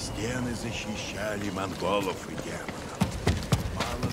стены защищали монголов и демонов. Мало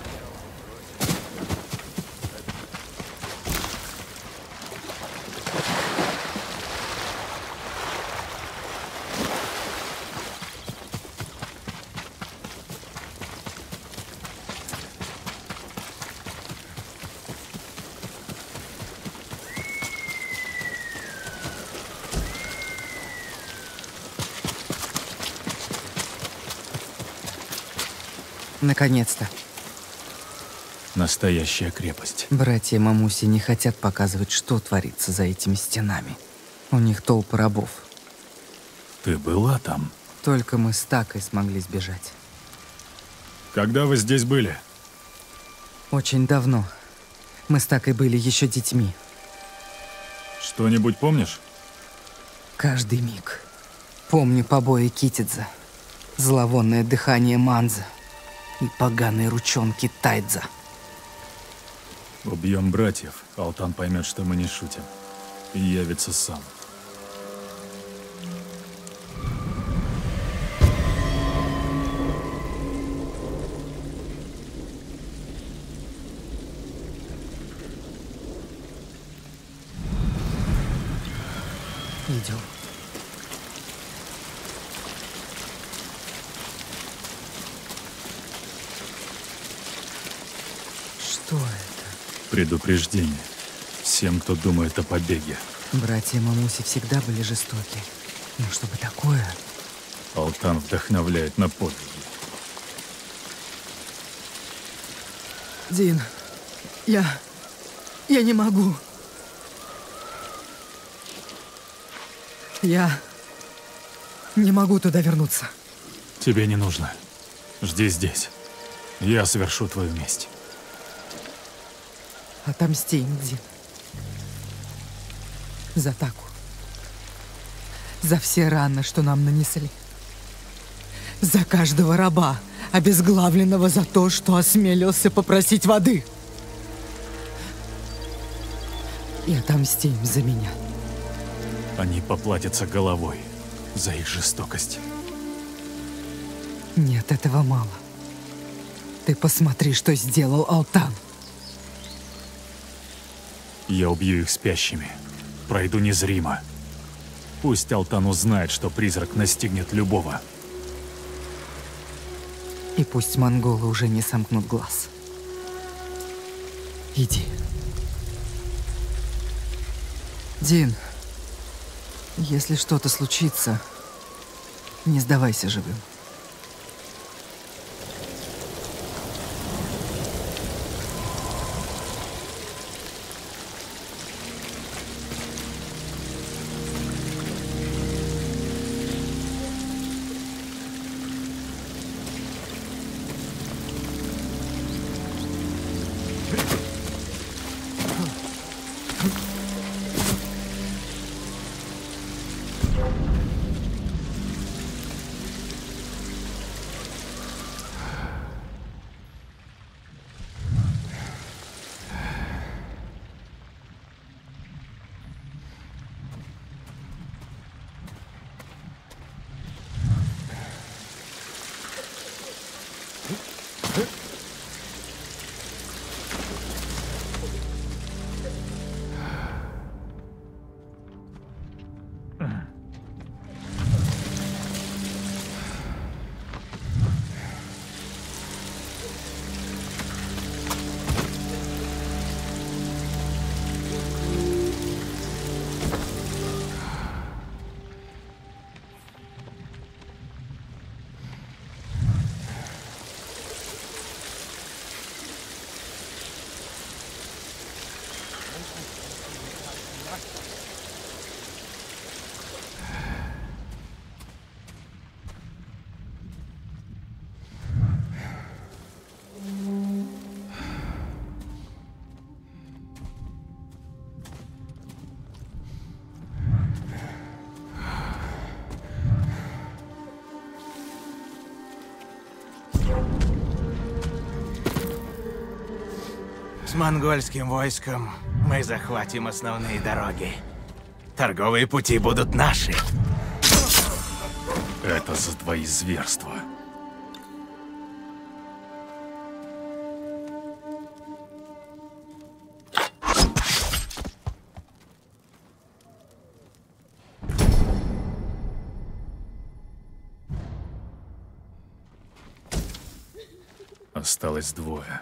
Наконец-то. Настоящая крепость. Братья Мамуси не хотят показывать, что творится за этими стенами. У них толпы рабов. Ты была там? Только мы с Такой смогли сбежать. Когда вы здесь были? Очень давно. Мы с Такой были еще детьми. Что-нибудь помнишь? Каждый миг. Помню побои Китидза, зловонное дыхание Манза и поганые ручонки Тайдза. Убьем братьев, Алтан поймет, что мы не шутим. И явится сам. Идем. Что это? Предупреждение. Всем, кто думает о побеге. Братья Мамуси всегда были жестоки. Но чтобы такое... Алтан вдохновляет на подвиги. Дин, я не могу. Я не могу туда вернуться. Тебе не нужно. Жди здесь. Я совершу твою месть. Отомсти им, Дин. За Таку. За все раны, что нам нанесли. За каждого раба, обезглавленного за то, что осмелился попросить воды. И отомсти им за меня. Они поплатятся головой за их жестокость. Нет, этого мало. Ты посмотри, что сделал Алтан. Я убью их спящими. Пройду незримо. Пусть Алтан узнает, что призрак настигнет любого. И пусть монголы уже не сомкнут глаз. Иди. Дин, если что-то случится, не сдавайся живым. С монгольским войском мы захватим основные дороги. Торговые пути будут наши. Это за твои зверства. Осталось двое.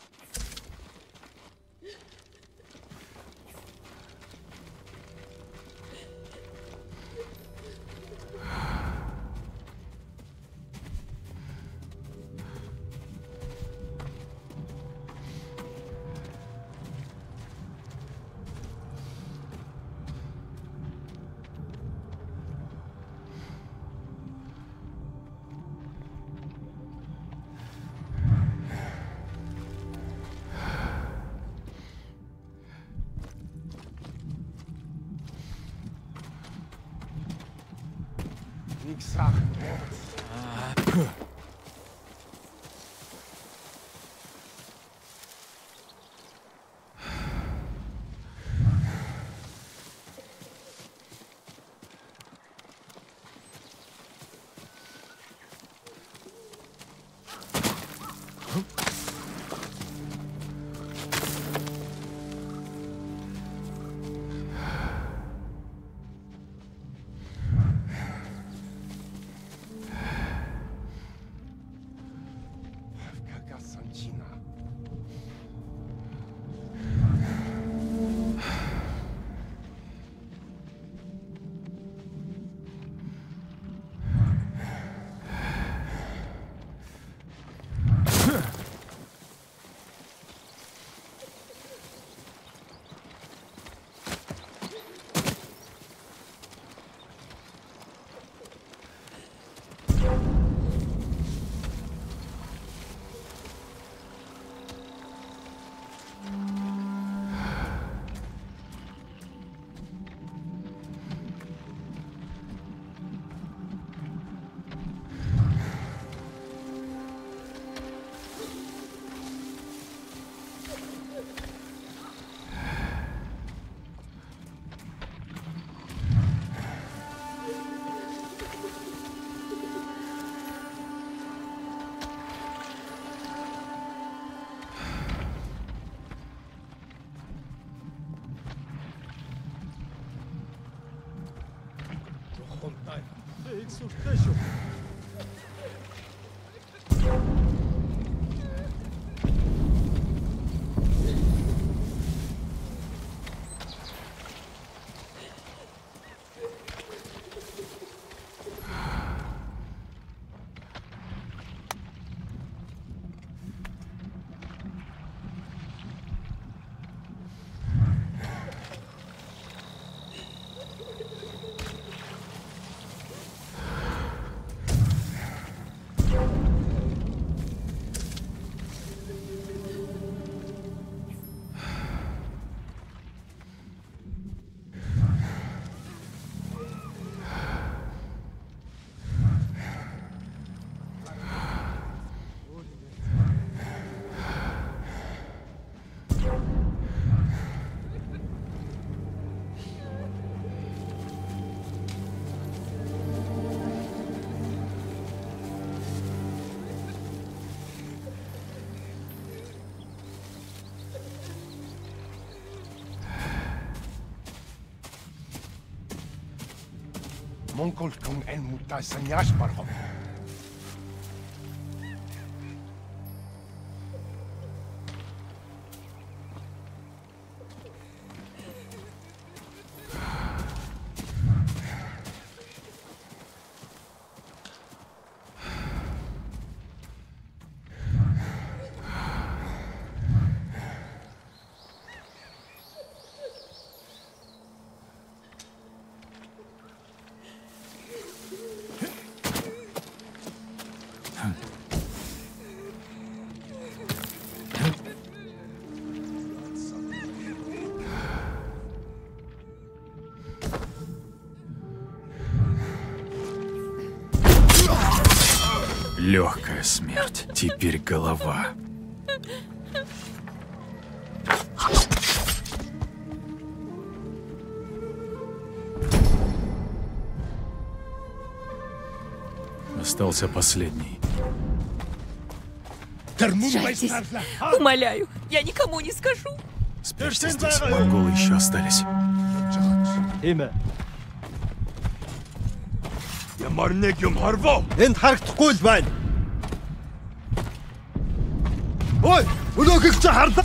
Mongol kung en muta sanyas parhom. Легкая смерть, теперь голова. Остался последний. Держитесь. Умоляю, я никому не скажу. Спрячься здесь, монголы еще остались. Ямар нэг юм хорвоо. Энд харагдахгүй л байна. Ой, өнөөхийг чи харлаа.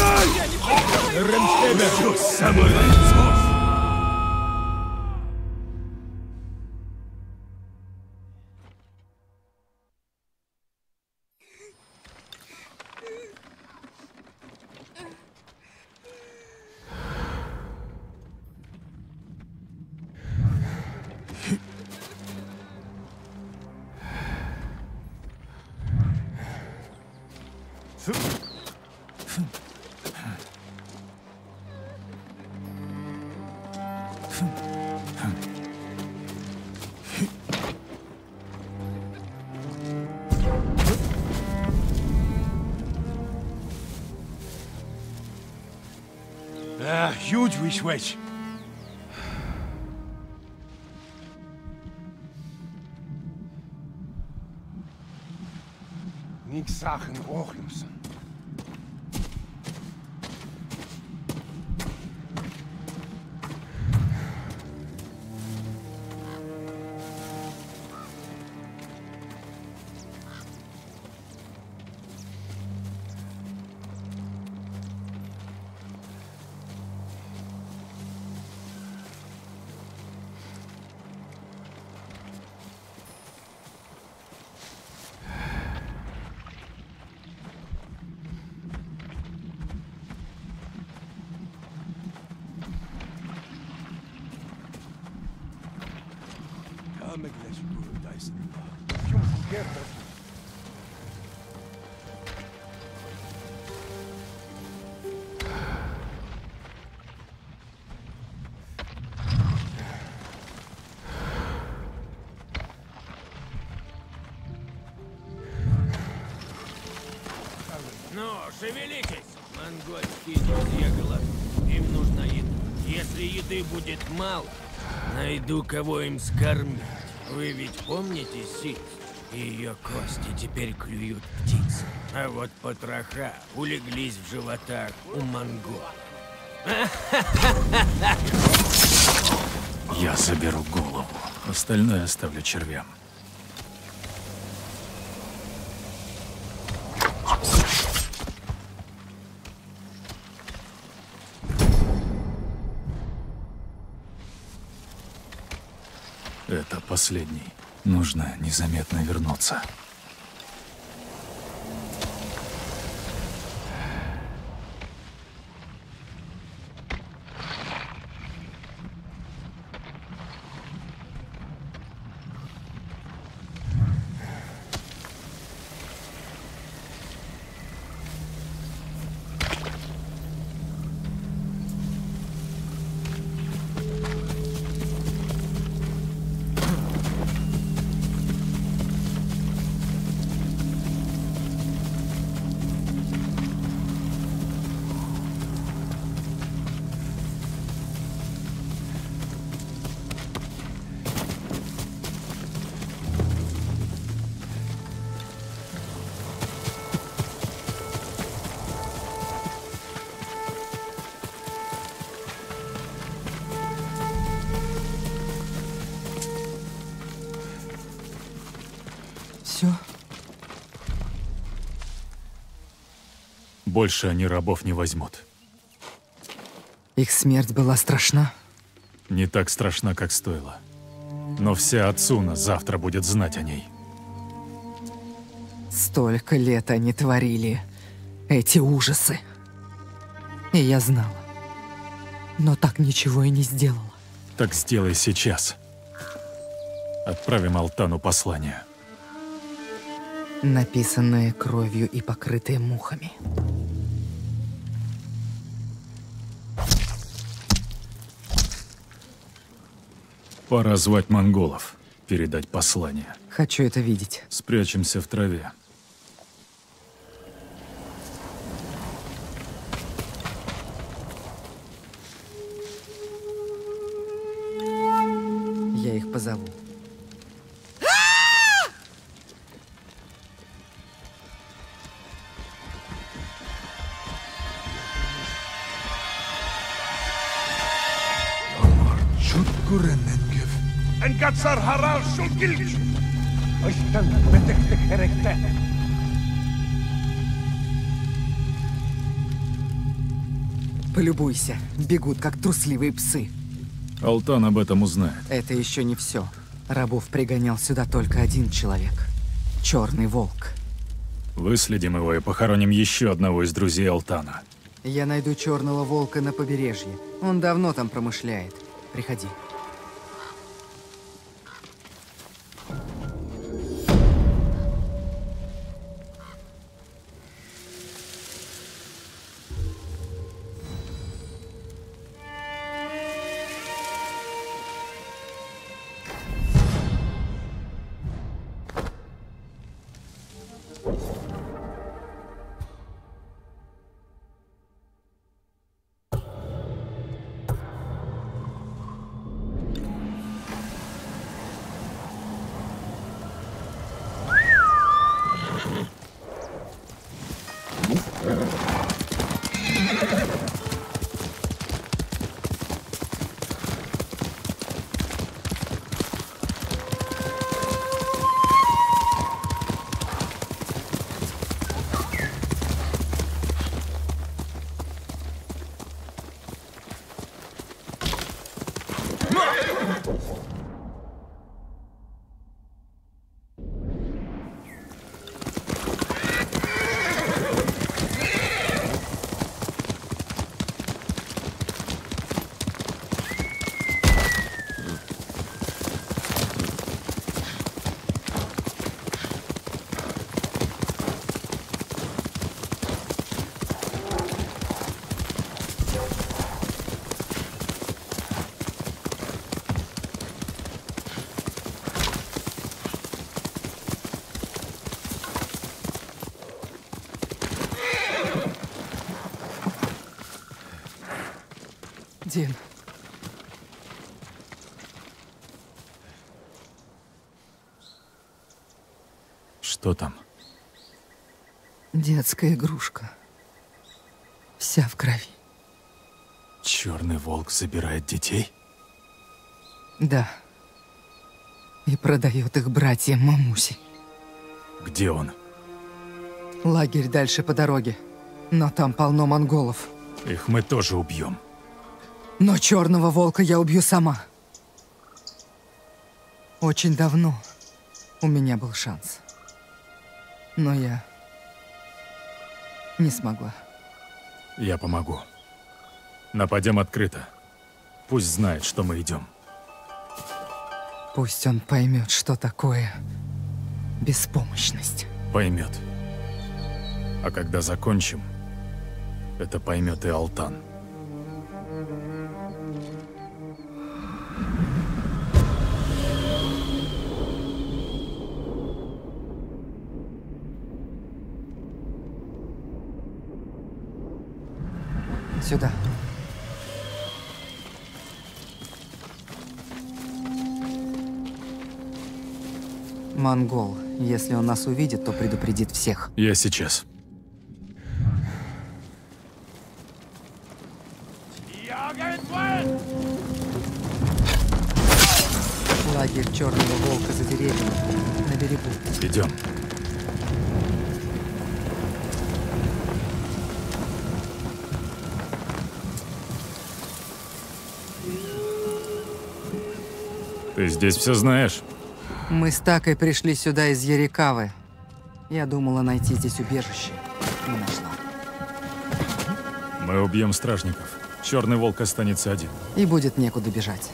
Huge wish. Нэг саахан уух юмсан. Ну, шевелитесь, монгольские друзья голодны. Им нужна еда. Если еды будет мало, найду кого им скормить. Вы ведь помните Сид? Ее кости теперь клюют птицы. А вот потроха улеглись в животах у монголов. Я заберу голову. Остальное оставлю червям. Это последний. Нужно незаметно вернуться. Все? Больше они рабов не возьмут. Их смерть была страшна? Не так страшна, как стоило. Но вся Ацуна завтра будет знать о ней. Столько лет они творили эти ужасы. И я знала. Но так ничего и не сделала. Так сделай сейчас. Отправим Алтану послание. Написанные кровью и покрытые мухами. Пора звать монголов, передать послание. Хочу это видеть. Спрячемся в траве. Я их позову. Gurrenengöv. En katsar haral shulgilch. Oistan betektek herekte. Полюбуйся, бегут, как трусливые псы. Алтан об этом узнает. Это еще не все. Рабов пригонял сюда только один человек. Черный волк. Выследим его и похороним еще одного из друзей Алтана. Я найду черного волка на побережье. Он давно там промышляет. Приходи. Дин. Что там? Детская игрушка. Вся в крови. Черный волк забирает детей? Да. И продает их братьям Мамуси. Где он? Лагерь дальше по дороге. Но там полно монголов. Их мы тоже убьем. Но черного волка я убью сама. Очень давно у меня был шанс. Но я не смогла. Я помогу. Нападем открыто. Пусть знает, что мы идем. Пусть он поймет, что такое беспомощность. Поймет. А когда закончим, это поймет и Алтан. Сюда. Монгол. Если он нас увидит, то предупредит всех. Я сейчас. Лагерь черного волка за деревьями на берегу. Идем. Ты здесь все знаешь? Мы с Такой пришли сюда из Ярикавы. Я думала найти здесь убежище. Не нашла. Мы убьем стражников. Черный волк останется один. И будет некуда бежать.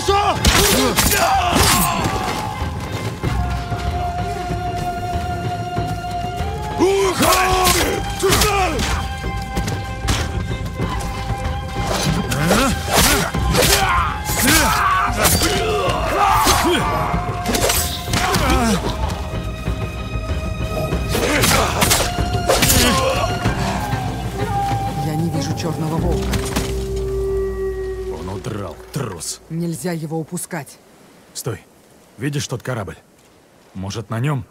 Я не вижу черного волка. Он удрал, трус. Нельзя его упускать. Стой. Видишь тот корабль? Может, на нем?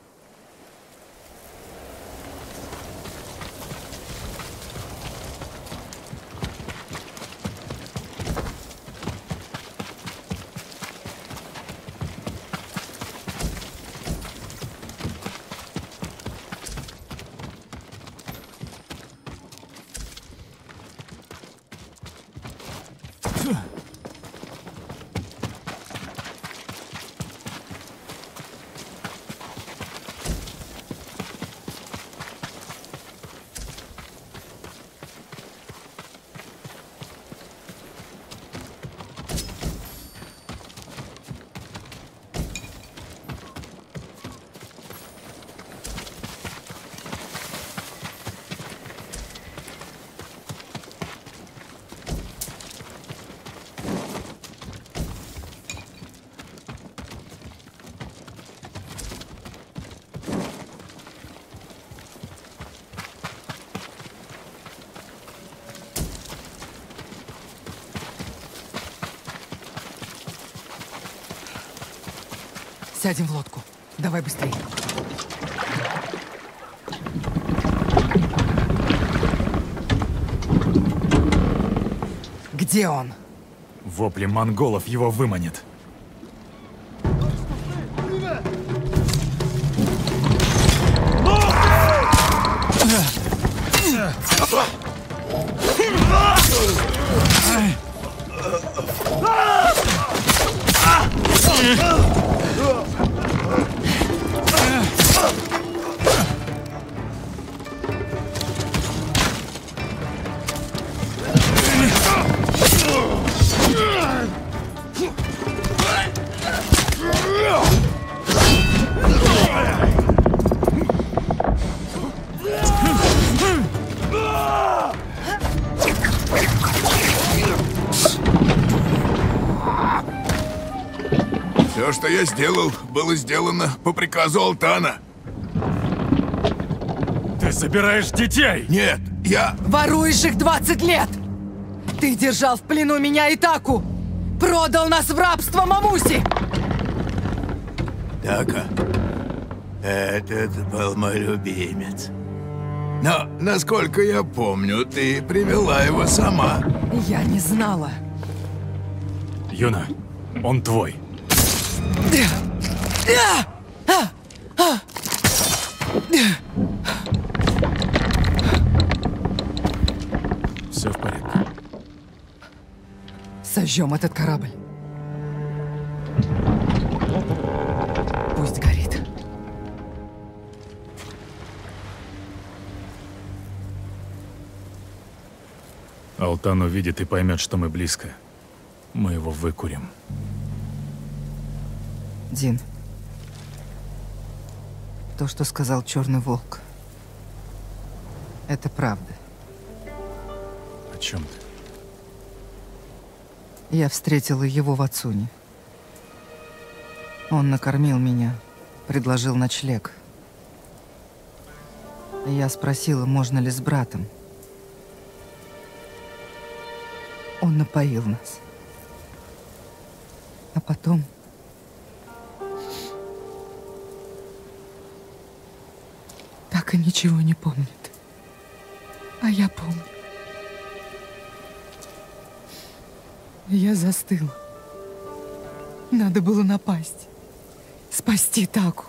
Сядем в лодку. Давай быстрее. Где он? Вопли монголов его выманит. Все, что я сделал, было сделано по приказу Алтана. Ты собираешь детей? Нет, я... Воруешь их 20 лет! Ты держал в плену меня и Таку! Продал нас в рабство Мамуси! Така, этот был мой любимец. Но, насколько я помню, ты привела его сама. Я не знала. Юна, он твой. Все в порядке. Сожжем этот корабль. Пусть горит. Алтан увидит и поймет, что мы близко. Мы его выкурим. Дин, то, что сказал Черный Волк, это правда. О чем ты? Я встретила его в Ацуне. Он накормил меня, предложил ночлег. Я спросила, можно ли с братом. Он напоил нас. А потом... Так и ничего не помнит. А я помню. Я застыла. Надо было напасть. Спасти Таку.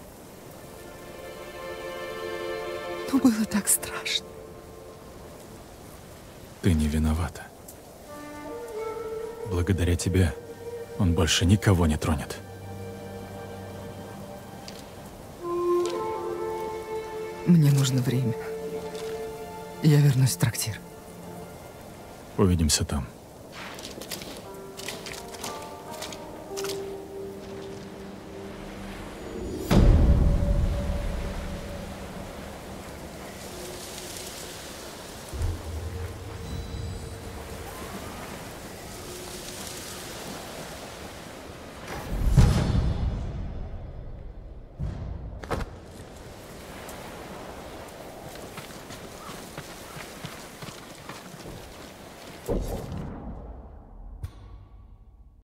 Но было так страшно. Ты не виновата. Благодаря тебе он больше никого не тронет. Мне нужно время. Я вернусь в трактир. Увидимся там.